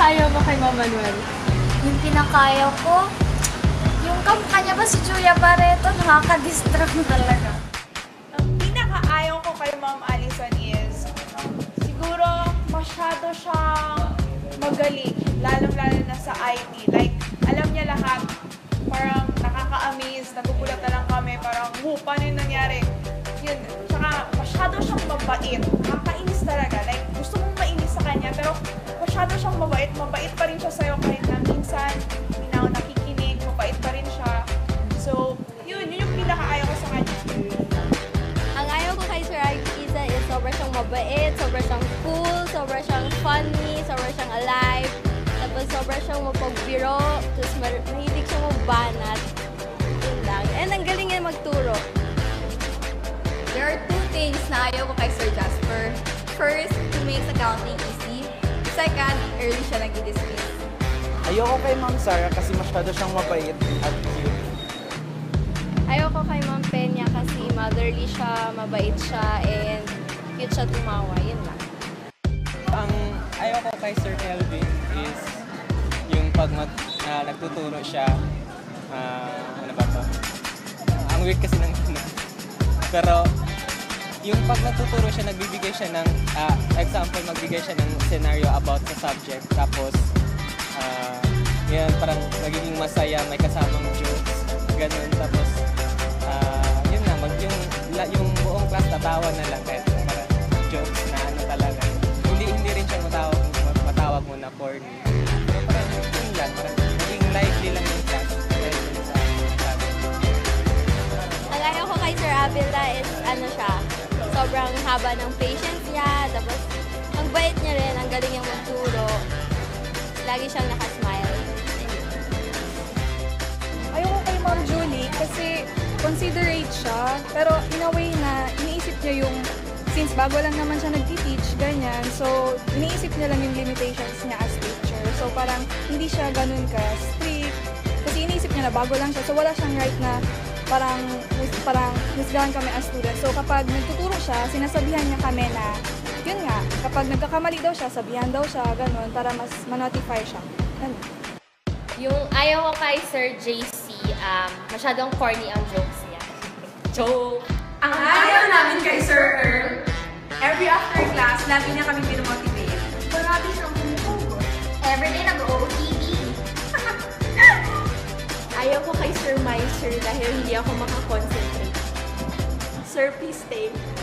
pinakaayaw mo kay Ma'am Manuel? Yung pinakayaw ko, yung kamukha niya ba si Julia Barreto, nakaka-distract talaga. Ang pinakaayaw ko kay Ma'am Allison is, siguro masyado siyang magaling, lalong-lalo na sa IT. Like, alam niya lahat, parang nakaka-amaze, nagugulat na lang kami, parang, paano yung nangyari? Yun, tsaka masyado siyang mabait, nakakainis talaga. Like, gusto mong mainis sa kanya, pero masyado siyang mabait pa rin siya sa'yo kahit na minsan, hindi na ako nakikinig, mabait pa rin siya. So, yun yung pinakaayaw ko sa kanya. Ang ayaw ko kay Sir Isa is sobra siyang mabait, sobra siyang cool, sobra siyang funny, sobra siyang alive, tapos sobra siyang mapagbiro, tapos mahilig siyang magbanat. Yun lang. And ang galing niya magturo. There are two things na ayaw ko kay Sir Jasper. First, he makes accounting easy. Second, early siya nag-dismiss. Ayoko kay Ma'am Sarah kasi masyado siyang mabait at cute. Ayaw ko kay Ma'am Peña kasi motherly siya, mabait siya, and cute siya tumawa. Yun lang. Ang ayaw ko kay Sir Kelvin is yung pag nagtuturo siya, ano ba to? Ang weird kasi ng pero yung pag nagtuturo siya, nagbibigay siya ng example, magbigay siya ng scenario about sa subject. Tapos, yan, parang nagiging masaya, may kasamang jokes, ganun. Tapos, yun na, yung buong class natawa na lang kahit parang jokes na ano talaga. Hindi rin siya matawag mo na corny. So, parang yun lang, parang naging lively lang yung class. Ang ayaw ko kay Sir Avila is ano siya, sobrang haba ng patience niya, tapos ang bait niya rin, ang galing niyang magturo. Lagi siyang nakasmile. Ayoko kay Ma'am Julie kasi considerate siya, pero in a way na iniisip niya yung, since bago lang naman siya nagti-teach, ganyan, so iniisip niya lang yung limitations niya as teacher. So parang hindi siya ganun ka-strict, kasi iniisip niya na bago lang siya, so wala siyang right na parang husgahan kami as students. So kapag nagtuturo siya, sinasabihan niya kami na, yun nga, kapag nagkakamali daw siya, sabihan daw siya, ganun, para mas ma-notify siya. Ganun. Yung ayaw ko kay Sir JC, masyadong corny ang jokes niya. Joke! Ang ayaw namin kay Sir Earl, every after class, lagi niya kami pinamotivate. Parati siyang bumubugot. Everyday nag-OOTD. Ayaw ko kay Sir Meister dahil hindi ako makakonsentrate. Sir, please stay.